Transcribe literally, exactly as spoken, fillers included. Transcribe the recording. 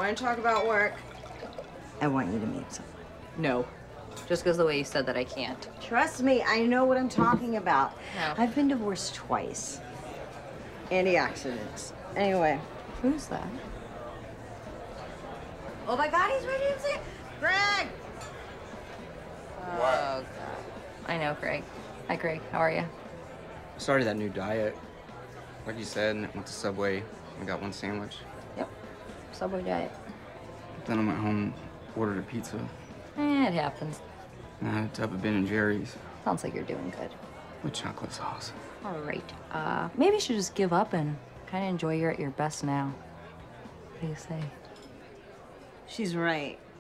want to talk about work. I want you to meet someone. No. Just because the way you said that, I can't. Trust me, I know what I'm talking about. No. I've been divorced twice. Any accidents. Anyway. Who's that? Oh my God, he's ready to see it. Greg! Oh, God. I know, Greg. Hi, Greg. How are you? Started that new diet. Like you said, went to Subway. I got one sandwich. Yep. Subway diet. Then I went home, ordered a pizza. Eh, it happens. And I had a tub of Ben and Jerry's. Sounds like you're doing good. With chocolate sauce. All right. Uh, maybe you should just give up and kind of enjoy you're at your best now. What do you say? She's right.